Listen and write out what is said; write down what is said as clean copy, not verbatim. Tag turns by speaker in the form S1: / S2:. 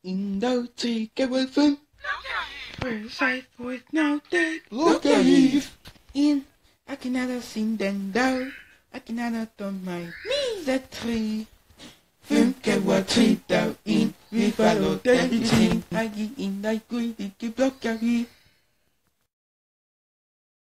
S1: 1, 2, 3, ik heb een fun. Precise with no tape. Look at Eve. In, I cannot sing them down. I cannot on my knees at 3. Fun que wat 3 down in. We follow the dream. I get in, I go, I keep block at Eve.